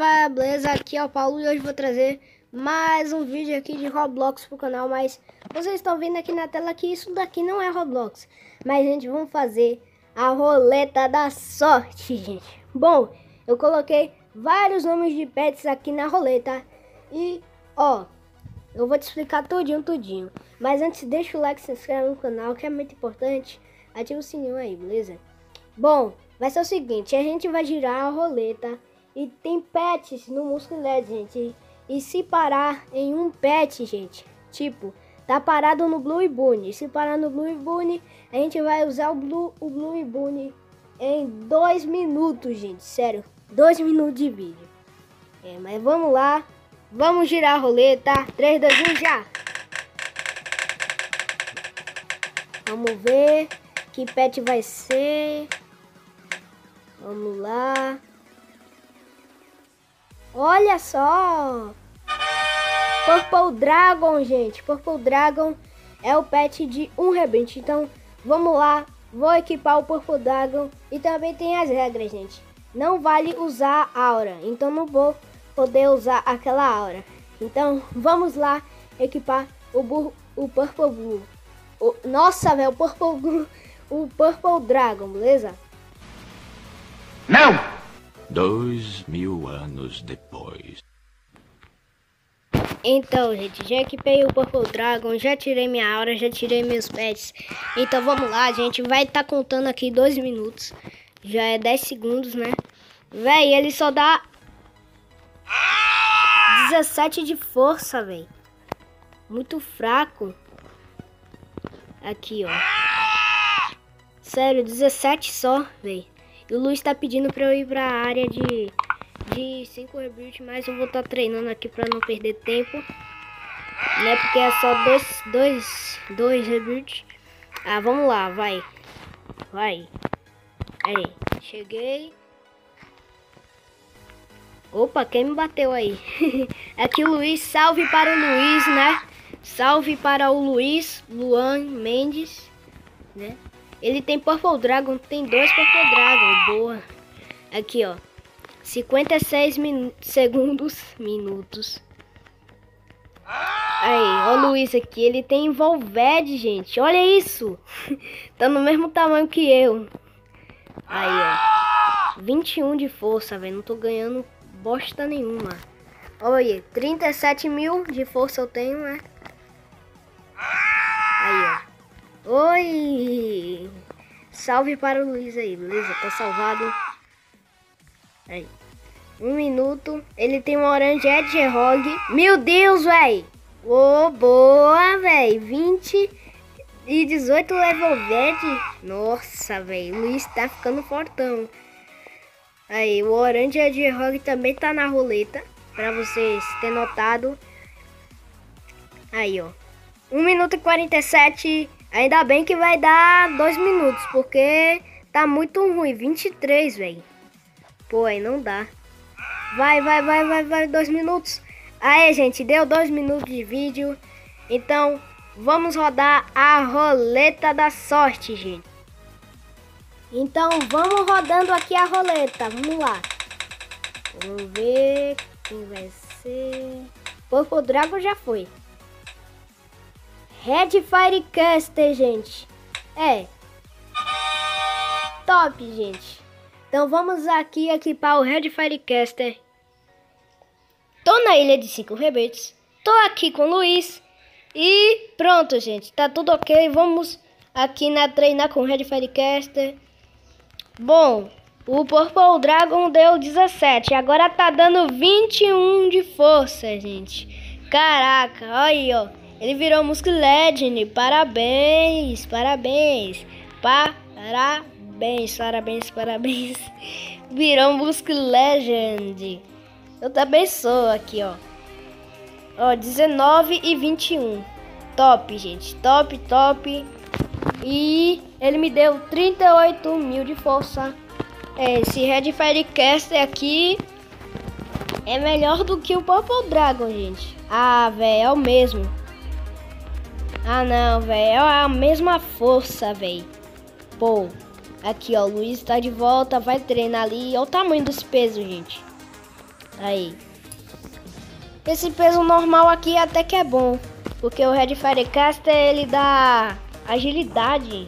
rapaziada, beleza? Aqui é o Paulo e hoje vou trazer mais um vídeo aqui de Roblox pro canal. Mas vocês estão vendo aqui na tela que isso daqui não é Roblox. Mas, gente, vamos fazer a roleta da sorte, gente. Bom, eu coloquei vários nomes de pets aqui na roleta. E, ó, eu vou te explicar tudinho. Mas antes, deixa o like, se inscreve no canal, que é muito importante. Ativa o sininho aí, beleza? Bom, vai ser o seguinte, a gente vai girar a roleta e tem pets no Muscle LED, gente. E se parar em um pet, gente, tipo, tá parado no Blue Bunny. Se parar no Blue Bunny, a gente vai usar o Blue Bunny em 2 minutos, gente. Sério, 2 minutos de vídeo. Mas vamos lá, vamos girar a roleta. 3, 2, 1, já! Vamos ver que pet vai ser. Vamos lá. Olha só. Purple Dragon, gente. Purple Dragon é o pet de um rebite. Então, vamos lá. Vou equipar o Purple Dragon. E também tem as regras, gente. Não vale usar aura. Então, não vou poder usar aquela aura. Então, vamos lá equipar o Purple Blue. Nossa, velho. O Purple Dragon, beleza? Não! 2000 anos depois. Então, gente, já equipei o Purple Dragon, já tirei minha aura, já tirei meus pets. Então vamos lá, gente, vai estar contando aqui 2 minutos. Já é 10 segundos, né? Véi, ele só dá 17 de força, véi. Muito fraco. Aqui, ó. Sério, 17 só, véi. E o Luiz tá pedindo pra eu ir pra área de 5 rebuild, mas eu vou estar treinando aqui pra não perder tempo. Né, porque é só dois rebuild. Ah, vamos lá, vai. Vai. Aí, cheguei. Opa, quem me bateu aí? Aqui o Luiz, salve para o Luiz, né? Salve para o Luiz, Luan Mendes, né? Ele tem Purple Dragon, tem 2 Purple Dragon, boa. Aqui, ó, 56 minutos. Aí, ó o Luiz aqui, ele tem Volved, gente, olha isso. Tá no mesmo tamanho que eu. Aí, ó, 21 de força, velho, não tô ganhando bosta nenhuma. Olha, 37 mil de força eu tenho, né? Aí, ó. Oi! Salve para o Luiz aí, beleza? Tá salvado. Aí. 1 minuto. Ele tem um Orange Hedgehog. Meu Deus, velho! Ô, boa, velho! 20 e 18 level verde. Nossa, velho. O Luiz tá ficando fortão. Aí, o Orange Hedgehog também tá na roleta. Pra vocês terem notado. Aí, ó. 1 minuto e 47. Ainda bem que vai dar 2 minutos, porque tá muito ruim. 23, velho. Pô, aí não dá. Vai, 2 minutos. Aí, gente, deu 2 minutos de vídeo. Então, vamos rodar a roleta da sorte, gente. Então, vamos rodando aqui a roleta. Vamos lá. Vamos ver quem vai ser. Purple Dragon já foi. Red Firecaster, gente. Top, gente. Então vamos aqui equipar o Red Firecaster. Tô na ilha de 5 rebetes. Tô aqui com o Luiz. E pronto, gente. Tá tudo ok. Vamos aqui treinar com o Red Firecaster. Bom, o Purple Dragon deu 17. Agora tá dando 21 de força, gente. Caraca, olha aí, ó. Ele virou Muscle Legend. Parabéns. Virou Muscle Legend. Eu também sou aqui, ó. Ó, 19 e 21. Top, gente. Top. E ele me deu 38 mil de força. Esse Red Firecaster aqui é melhor do que o Purple Dragon, gente. Ah, velho, é o mesmo. Ah, não, velho. É a mesma força, velho. Pô. Aqui, ó. O Luiz tá de volta. Vai treinar ali. Olha o tamanho dos pesos, gente. Aí. Esse peso normal aqui até que é bom. Porque o Red Firecaster ele dá agilidade.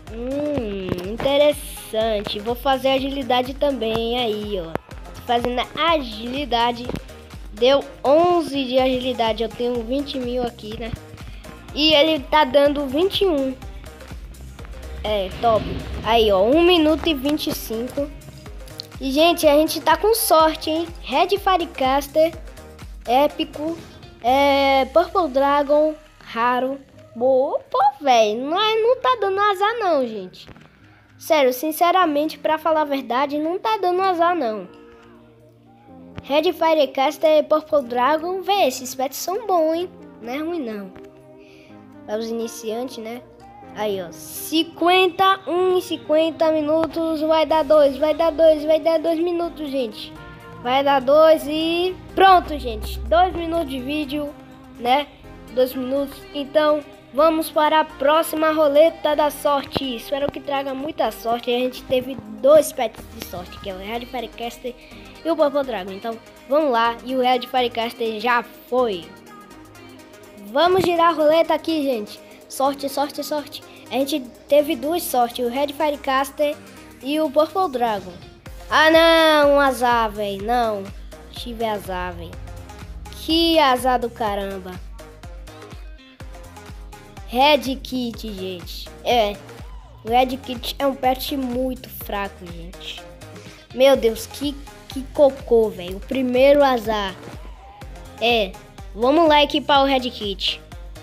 Interessante. Vou fazer agilidade também. Aí, ó. Fazendo agilidade. Deu 11 de agilidade. Eu tenho 20 mil aqui, né? E ele tá dando 21. É, top. Aí, ó. 1 minuto e 25. E, gente, a gente tá com sorte, hein? Red Firecaster, épico, Purple Dragon, raro. Boa, pô, velho. Não tá dando azar, não, gente. Sério, sinceramente, pra falar a verdade, não tá dando azar, não. Red Firecaster e Purple Dragon, velho, esses pets são bons, hein? Não é ruim, não. Para os iniciantes, né? Aí, ó, 51 e 50 minutos, vai dar 2 minutos, gente. Vai dar 2 e pronto, gente. 2 minutos de vídeo, né? 2 minutos. Então, vamos para a próxima roleta da sorte. Espero que traga muita sorte. A gente teve 2 pets de sorte, que é o Red Firecaster e o Purple Dragon. Então, vamos lá. E o Red Firecaster já foi. Vamos girar a roleta aqui, gente. Sorte, sorte, sorte. A gente teve 2 sortes, o Red Firecaster e o Purple Dragon. Ah, não, azar, velho. Não, tive azar, velho. Que azar do caramba. Red Kit, gente. O Red Kit é um pet muito fraco, gente. Meu Deus, que cocô, velho. O primeiro azar. Vamos lá equipar o Red Kit.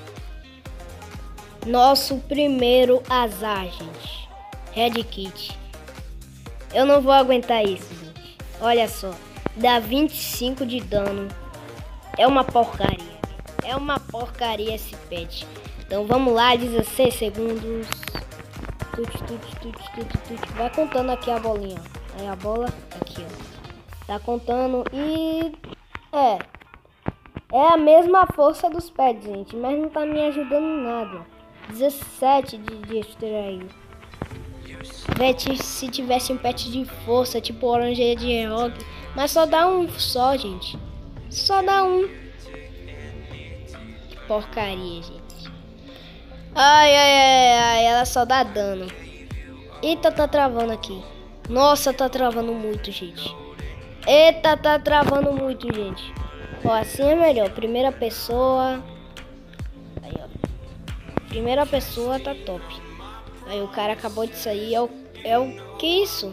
Nosso primeiro azar, gente. Red Kit. Eu não vou aguentar isso, gente. Olha só. Dá 25 de dano. É uma porcaria. É uma porcaria esse pet. Então vamos lá, 16 segundos. Vai contando aqui a bolinha. Aí a bola aqui, ó. Tá contando e... É a mesma força dos pets, gente. Mas não tá me ajudando em nada. 17 de extrair. Se tivesse um pet de força, tipo Orangeria de Rock, mas só dá um só, gente. Só dá um. Que porcaria, gente. Ai, ela só dá dano. Eita, tá travando aqui. Nossa, tá travando muito, gente. Eita, tá travando muito, gente. Ó, assim é melhor. Primeira pessoa. Aí, ó. Primeira pessoa tá top. Aí o cara acabou de sair. É o que isso?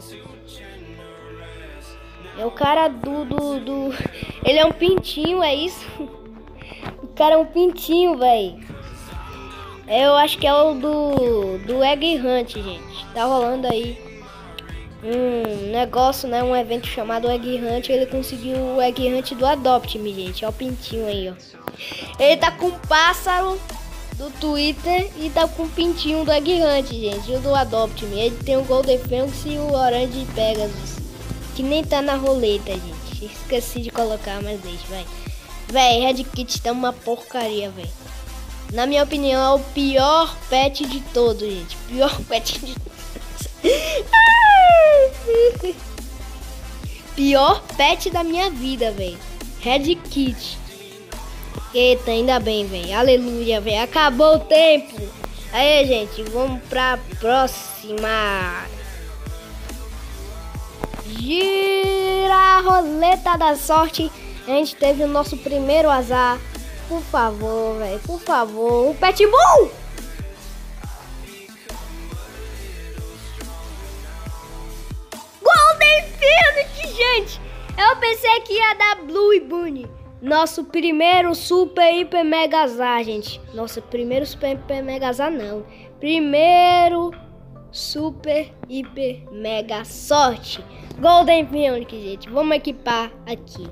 É o cara do... Ele é um pintinho, é isso? O cara é um pintinho, velho. Eu acho que é o do Egg Hunt, gente. Tá rolando aí um negócio, né? Um evento chamado Egg Hunt. Ele conseguiu o Egg Hunt do Adopt Me, gente. Ó o pintinho aí, ó. Ele tá com um pássaro do Twitter e tá com o pintinho do Egg Hunt, gente, e o do Adopt Me. Ele tem o Golden Phoenix e o Orange Pegasus, que nem tá na roleta, gente. Esqueci de colocar, mas deixa, vai. Véi, Red Kit tá uma porcaria, véi. Na minha opinião, é o pior pet de todos, gente. Pior pet de pior pet da minha vida, véi. Red Kit. Eita, ainda bem, velho. Aleluia, velho. Acabou o tempo. Aí, gente, vamos pra próxima. Gira a roleta da sorte. A gente teve o nosso primeiro azar. Por favor, velho. Por favor. O Pet Bull! Golden Phoenix, gente. Eu pensei que ia dar Blue e Bunny. Nosso primeiro super, hiper, mega azar, gente. Nossa, primeiro super, hiper, mega azar, não. Primeiro super, hiper, mega sorte. Golden Phoenix, gente. Vamos equipar aqui.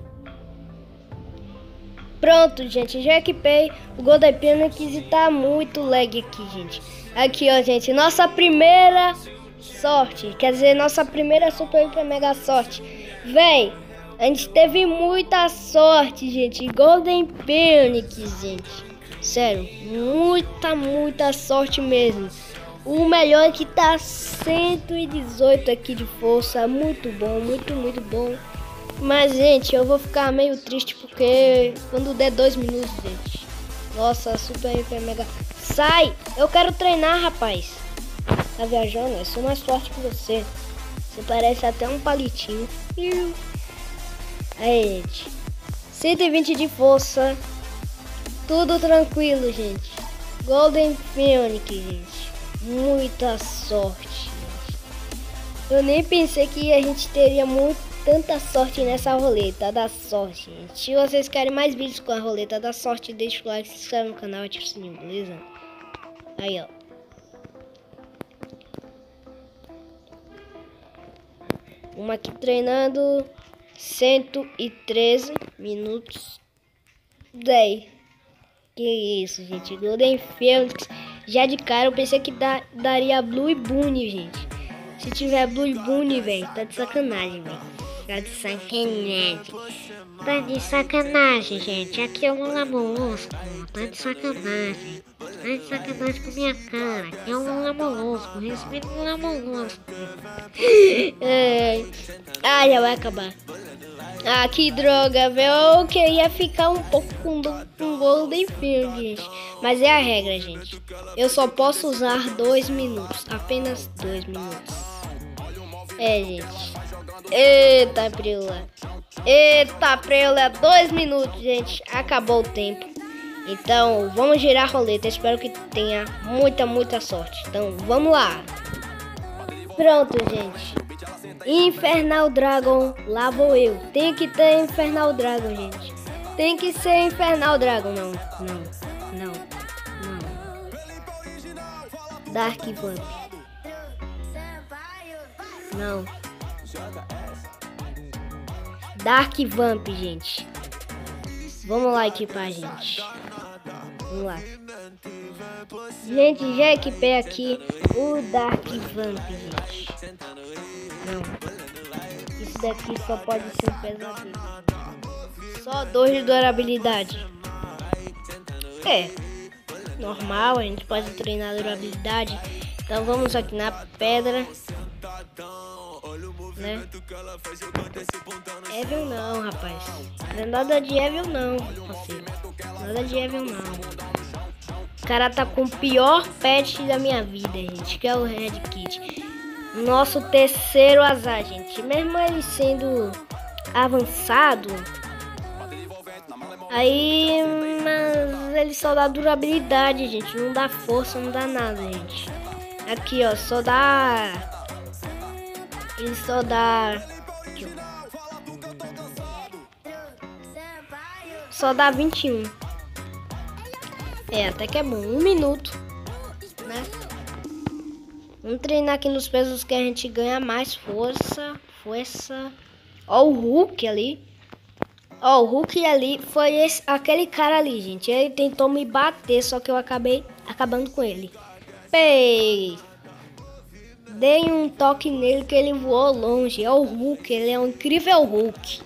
Pronto, gente. Já equipei o Golden Phoenix e tá muito lag aqui, gente. Aqui, ó, gente. Nossa primeira sorte. Quer dizer, nossa primeira super, hiper, mega sorte. Véi. A gente teve muita sorte, gente. Golden Phoenix, gente. Sério, muita sorte mesmo. O melhor é que tá 118 aqui de força. Muito bom, muito bom. Mas, gente, eu vou ficar meio triste porque quando der 2 minutos, gente. Nossa, super, hiper, mega. Sai! Eu quero treinar, rapaz. Tá viajando? Eu sou mais forte que você. Você parece até um palitinho. Aí, gente. 120 de força. Tudo tranquilo, gente. Golden Phoenix, gente. Muita sorte, gente. Eu nem pensei que a gente teria tanta sorte nessa roleta da sorte, gente. Se vocês querem mais vídeos com a roleta da sorte, deixa o like, se inscreve no canal e ativa o sininho, beleza? Aí, ó. Uma aqui treinando 113 minutos 10. Que isso, gente. Golden Phoenix. Já de cara eu pensei que daria Blue e Bunny, gente. Se tiver Blue e Bunny, velho, tá de sacanagem, velho. Tá de sacanagem. Tá de sacanagem, gente. Aqui é o Lula Molusco. Tá de sacanagem. Tá de sacanagem com minha cara. Aqui é o Lula Molusco. Respeita o Lula Molusco. Já vai acabar. Ah, que droga, velho. Eu queria ficar um pouco com Golden Phoenix, gente. Mas é a regra, gente. Eu só posso usar 2 minutos. Apenas 2 minutos. Gente. Eita, preula. Eita, preula. 2 minutos, gente. Acabou o tempo. Então, vamos girar a roleta. Espero que tenha muita sorte. Então, vamos lá. Pronto, gente. Infernal Dragon, lá vou eu. Tem que ter Infernal Dragon, gente. Tem que ser Infernal Dragon. Não. Dark Vamp. Não. Dark Vamp, gente. Vamos lá equipar, gente. Vamos lá. Gente, já equipei aqui o Dark Vamp, gente. Não. Isso daqui só pode ser um pesadelo. Só 2 de durabilidade. Normal, a gente pode treinar a durabilidade. Então vamos aqui na pedra. Né? Evil não, rapaz. Não é nada de Evil não, parceiro. Nada de Evil não. O cara tá com o pior pet da minha vida, gente, que é o Red Kit. Nosso terceiro azar, gente. Mesmo ele sendo avançado, aí, mas ele só dá durabilidade, gente. Não dá força, não dá nada, gente. Aqui, ó, só dá... Ele só dá... Aqui, só dá 21. Até que é bom. 1 minuto, né? Vamos treinar aqui nos pesos que a gente ganha mais força. Ó o Hulk ali. Ó, o Hulk ali foi aquele cara ali, gente. Ele tentou me bater, só que eu acabei acabando com ele. Peguei. Dei um toque nele que ele voou longe. É o Hulk, ele é um incrível Hulk.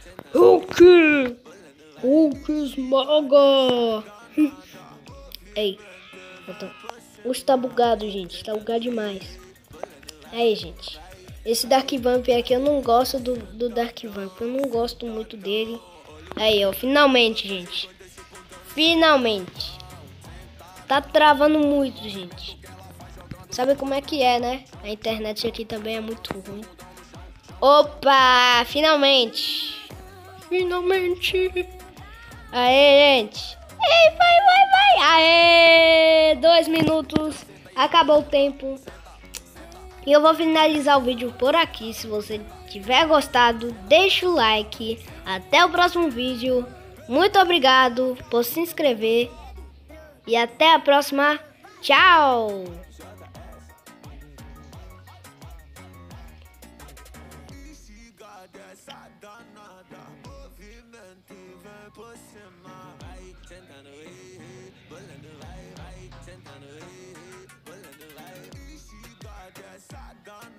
Hulk esmaga. Ei, hoje tá bugado, gente. Tá bugado demais. Aí, gente. Esse Dark Vamp aqui, eu não gosto do Dark Vamp. Eu não gosto muito dele. Aí, ó. Finalmente, gente. Finalmente. Tá travando muito, gente. Sabe como é que é, né? A internet aqui também é muito ruim. Opa! Finalmente. Finalmente. Aê, gente. Ei, vai. Aê! 2 minutos. Acabou o tempo. E eu vou finalizar o vídeo por aqui. Se você tiver gostado, deixa o like. Até o próximo vídeo. Muito obrigado por se inscrever. E até a próxima. Tchau! Tentando ir, pulando live, she got that side done.